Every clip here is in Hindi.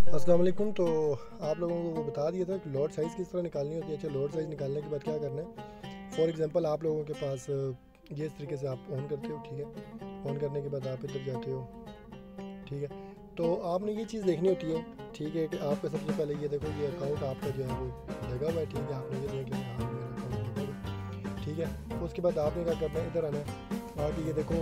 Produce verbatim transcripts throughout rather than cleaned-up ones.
अस्सलाम वालेकुम। तो आप लोगों को वो बता दिया था कि लॉट साइज़ किस तरह निकालनी होती है। अच्छा, लॉट साइज़ निकालने के बाद क्या करना है। फॉर एग्जांपल आप लोगों के पास ये इस तरीके से आप ऑन करते हो, ठीक है। ऑन करने के बाद आप इधर जाते हो, ठीक है। तो आपने ये चीज़ देखनी होती है, ठीक है, कि आपका सबसे पहले ये देखो, ये अकाउंट आपका जो है वो लगा हुआ है, ठीक है। आपने ये देख लिया, हाँ मेरा अकाउंट लगा हुआ है, ठीक है। उसके बाद आपने क्या करना है, इधर आना है, आके ये देखो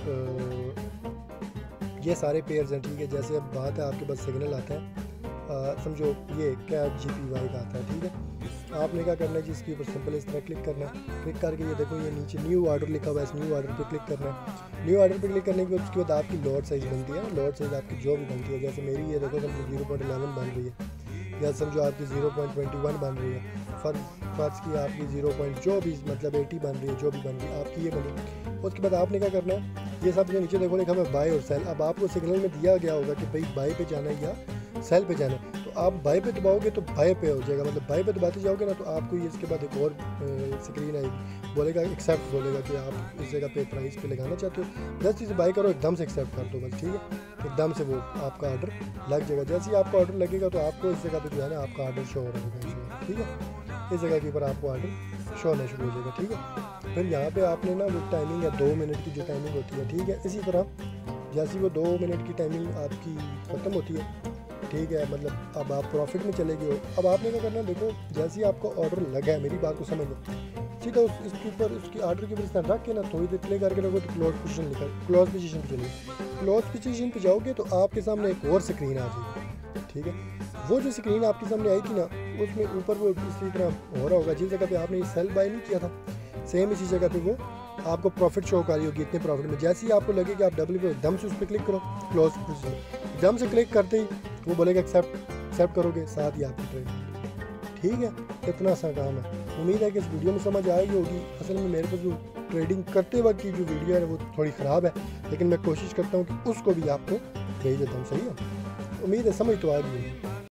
आ, ये सारे पेयर्स हैं, ठीक है। जैसे अब बात है, आपके पास सिग्नल आता है, आ, समझो ये कैट जी पी वाई का आता है, ठीक है। आपने क्या करना है, जिसके ऊपर सिंपल इस तरह क्लिक करना है। क्लिक करके ये देखो, ये नीचे न्यू ऑर्डर लिखा हुआ है, इस न्यू ऑर्डर पे क्लिक करना है। न्यू ऑर्डर पे क्लिक करने के बाद उसके बाद आपकी लॉट साइज़ बनती है। लॉट साइज़ आपकी जो भी बनती है, जैसे मेरी ये देखो समझो जीरो पॉइंट इलेवन बन रही है, या समझो आपकी जीरो पॉइंट ट्वेंटी वन बन रही है, फर्ज फर्ज की आपकी जीरो पॉइंट जो भी मतलब एटी बन रही है, जो भी बन रही है आपकी ये बनी। उसके बाद आपने क्या करना है, ये सब जो नीचे देखो लिखा हुआ है बाय और सेल। अब आपको सिग्नल में दिया गया होगा कि भाई बाय पे जाना है या सेल पे जाना है। तो आप बाय पे दबाओगे तो बाय पे हो जाएगा, मतलब बाय पे दबाते जाओगे ना, तो आपको ये इसके बाद एक और स्क्रीन आएगी, बोलेगा एक्सेप्ट, बोलेगा कि आप इस जगह पे प्राइस पे लगाना चाहते हो। जस्ट इसे बाय करो, एकदम से एक्सेप्ट कर दो बस, ठीक है। एकदम से वो आपका ऑर्डर लग जाएगा। जैसे ही आपका ऑर्डर लगेगा तो आपको इस जगह पे जो है ना आपका ऑर्डर शो हो रहा होगा, ठीक है। इस जगह के ऊपर आपको ऑर्डर शो होना शुरू हो जाएगा, ठीक है। फिर यहाँ पे आपने ना वो टाइमिंग है दो मिनट की जो टाइमिंग होती है, ठीक है। इसी तरह जैसी वो दो मिनट की टाइमिंग आपकी ख़त्म होती है, ठीक है, मतलब अब आप प्रॉफिट में चले गए हो। अब आपने क्या करना है, देखो जैसे ही आपका ऑर्डर लगा है, मेरी बात को समझ लो, सीधा उस इसके ऊपर उसकी ऑर्डर के ऊपर इस तरह रख के ना थोड़ी देर प्ले करके रखो, तो क्लोज पोजीशन लिखा क्लोज पोजीशन पे चलिए। क्लोज पोजीशन पे जाओगे तो आपके सामने एक और स्क्रीन आ जाएगी, ठीक है। वो जो स्क्रीन आपके सामने आएगी ना, उसमें ऊपर वो इसी तरह हो रहा होगा, जिस जगह पे आपने ये सेल बाय नहीं किया था, सेम इसी जगह पे वो आपको प्रॉफिट शो कर रही होगी, इतने प्रॉफिट में। जैसे ही आपको लगे कि आप डब्ल्यू पे एकदम से उस पर क्लिक करो, क्लोज पोजीशन एकदम से क्लिक करते ही वो बोलेगा एक्सेप्ट, एक्सेप्ट करोगे, साथ ही आपकी ट्रेड, ठीक है। इतना सा काम है। उम्मीद है कि इस वीडियो में समझ आएगी होगी। असल में मेरे को जो ट्रेडिंग करते वक्त की जो वीडियो है वो थोड़ी ख़राब है, लेकिन मैं कोशिश करता हूँ कि उसको भी आपको भेज देता हूँ, सही है। उम्मीद है समझ तो आ गई होगी।